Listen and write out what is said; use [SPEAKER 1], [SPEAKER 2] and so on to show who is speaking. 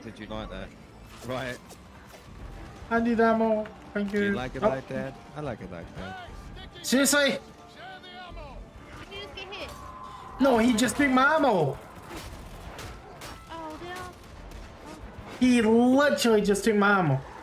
[SPEAKER 1] Did you like that? Right.
[SPEAKER 2] I need ammo. Thank you.
[SPEAKER 1] Do you like it like that? I like it like that.
[SPEAKER 2] Seriously?
[SPEAKER 3] Did you just get hit?
[SPEAKER 2] No, he just took my ammo.
[SPEAKER 3] Oh, damn.
[SPEAKER 2] He literally just took my ammo.